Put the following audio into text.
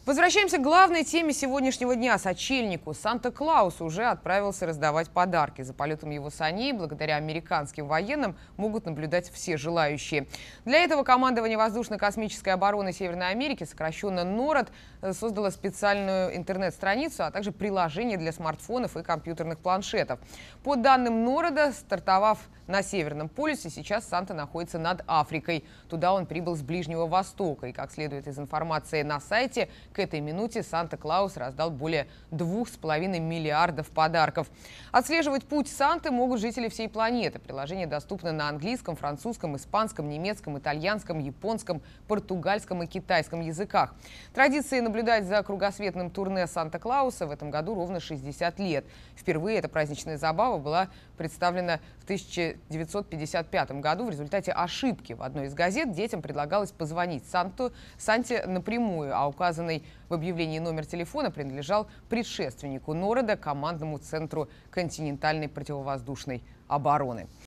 Возвращаемся к главной теме сегодняшнего дня – сочельнику. Санта-Клаус уже отправился раздавать подарки. За полетом его саней, благодаря американским военным, могут наблюдать все желающие. Для этого командование воздушно-космической обороны Северной Америки, сокращенно НОРАД, создало специальную интернет-страницу, а также приложение для смартфонов и компьютерных планшетов. По данным НОРАДа, стартовав на Северном полюсе, сейчас Санта находится над Африкой. Туда он прибыл с Ближнего Востока. И, как следует из информации на сайте, к этой минуте Санта-Клаус раздал более 2,5 миллиардов подарков. Отслеживать путь Санты могут жители всей планеты. Приложение доступно на английском, французском, испанском, немецком, итальянском, японском, португальском и китайском языках. Традиции наблюдать за кругосветным турне Санта-Клауса в этом году ровно 60 лет. Впервые эта праздничная забава была представлена в 1955 году в результате ошибки. В одной из газет детям предлагалось позвонить Санте напрямую, а указанный в объявлении номер телефона принадлежал предшественнику НОРАДа, командному центру континентальной противовоздушной обороны.